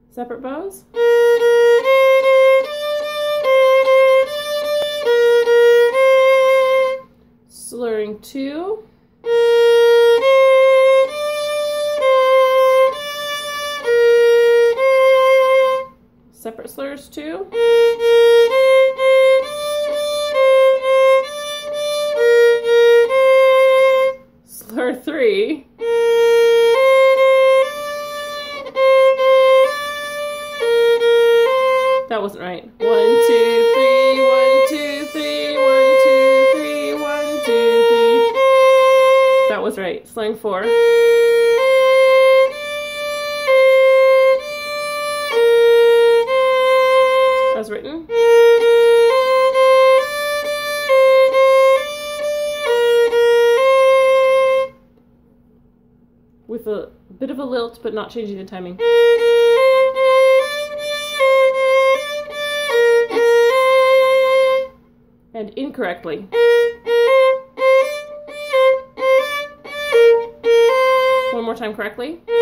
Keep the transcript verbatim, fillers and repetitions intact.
Separate bows. Slurring two. Separate slurs two. Slur three. That wasn't right. One, two, three, one, two, three, one, two, three, one, two, three. That was right. Slurring four. As written. With a bit of a lilt, but not changing the timing. And incorrectly. One more time correctly.